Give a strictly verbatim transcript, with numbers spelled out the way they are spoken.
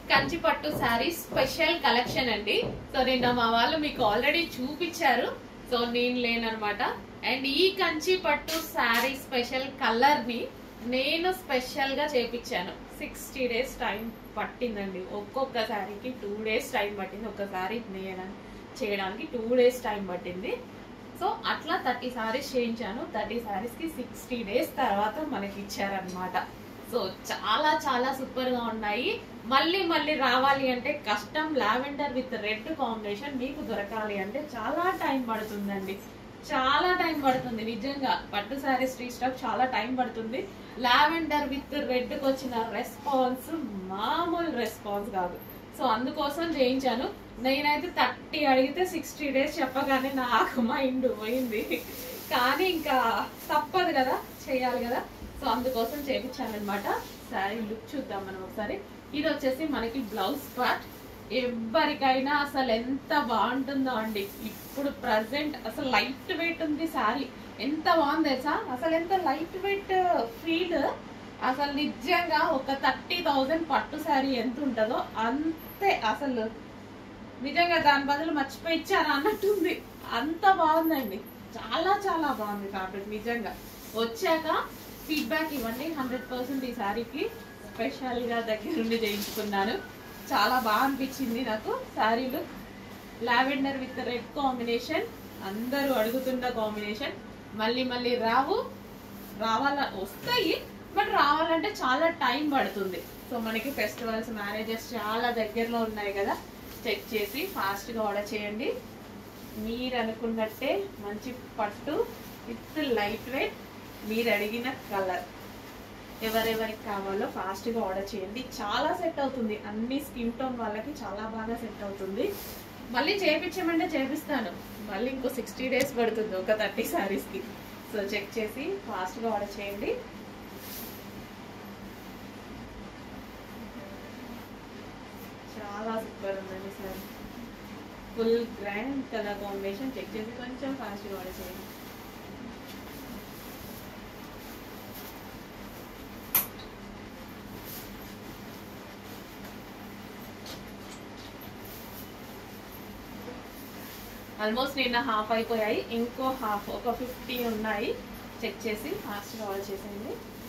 కంచి పట్టు saris special collection అండి. So నిన్న మా వాళ్ళు మీకు ఆల్రెడీ చూపించారు, సో నేను లేననమాట. అండ్ ఈ కంచి పట్టు శారీ స్పెషల్ కలర్ ని నేను స్పెషల్ గా చేపించాను. సిక్స్టీ డేస్ టైం పట్టిందండి. ఒక్కొక్క శారీకి టూ డేస్ టైం పట్టింది. ఒక శారీ చేయడానికి టూ డేస్ టైం పట్టింది. సో అట్లా థర్టీ శారీస్ చేయించాను. థర్టీ శారీస్ కి సిక్స్టీ డేస్ తర్వాత మనకి ఇచ్చారనమాట. సో చాలా చాలా సూపర్ గా ఉన్నాయి. మళ్ళీ మళ్ళీ రావాలి అంటే కష్టం. లావెండర్ విత్ రెడ్ కాంబినేషన్ మీకు దొరకాలి అంటే చాలా టైం పడుతుందండి. చాలా టైం పడుతుంది నిజంగా. పట్టు శారీస్ రీస్టాక్ చాలా టైం పడుతుంది. లావెండర్ విత్ రెడ్ కి వచ్చిన రెస్పాన్స్ మామూలు రెస్పాన్స్ కాదు. సో అందుకోసం చేయించాను. నేనైతే థర్టీ అడిగితే సిక్స్టీ డేస్ చెప్పగానే నాకు మైండ్ పోయింది. కానీ ఇంకా తప్పదు కదా, చేయాలి కదా. సో అందుకోసం చేయించాను అనమాట. శారీ లుక్ చూద్దాం మనం ఒకసారి. ఇది వచ్చేసి మనకి బ్లౌజ్ పార్ట్. ఎవరికైనా అసలు ఎంత బాగుంటుందో అండి. ఇప్పుడు ప్రజెంట్ అసలు లైట్ వెయిట్ ఉంది శారీ. ఎంత బాగుంది తెలుసా, అసలు ఎంత లైట్ వెయిట్ ఫీల్. అసలు నిజంగా ఒక థర్టీ థౌజండ్ పట్టు శారీ ఎంత ఉంటుందో అంతే. అసలు నిజంగా దాని బదులు మర్చిపోయి ఇచ్చారా అన్నట్టుంది. అంత బాగుందండి. చాలా చాలా బాగుంది ఫ్యాబ్రిక్ నిజంగా. వచ్చాక ఫీడ్బ్యాక్ ఇవ్వండి. హండ్రెడ్ పర్సెంట్ ఈ శారీకి స్పెషల్ గా దగ్గర నుండి చేయించుకున్నాను. చాలా బాగా అనిపించింది నాకు శారీలు. లావెండర్ విత్ రెడ్ కాంబినేషన్, అందరూ అడుగుతున్న కాంబినేషన్. మళ్ళీ మళ్ళీ రావు, రావాల వస్తాయి బట్ రావాలంటే చాలా టైం పడుతుంది. సో మనకి ఫెస్టివల్స్, మ్యారేజెస్ చాలా దగ్గరలో ఉన్నాయి కదా. చెక్ చేసి ఫాస్ట్ గా ఆర్డర్ చేయండి. మీరు అనుకున్నట్టే మంచి పట్టు విత్ లైట్ వెయిట్, మీరు అడిగిన కలర్. ఎవరెవరికి కావాలో ఫాస్ట్ గా ఆర్డర్ చేయండి. చాలా సెట్ అవుతుంది. అన్ని స్కిన్ టోన్ వాళ్ళకి చాలా బాగా సెట్ అవుతుంది. మళ్ళీ చేయించమంటే చేపిస్తాను. మళ్ళీ ఇంకో సిక్స్టీ డేస్ పడుతుంది ఒక థర్టీ శారీస్ కి. సో చెక్ చేసి ఫాస్ట్ గా ఆర్డర్ చేయండి. చాలా సూపర్ ఉందండి sari. Full grand colour combination. Check చేసి కొంచెం ఫాస్ట్ గా ఆర్డర్ చేయండి. ఆల్మోస్ట్ నిన్న హాఫ్ అయిపోయాయి. ఇంకో హాఫ్ ఒక ఫిఫ్టీ ఉన్నాయి. చెక్ చేసి ఫాస్ట్గా ఆర్డర్ చేసేయండి.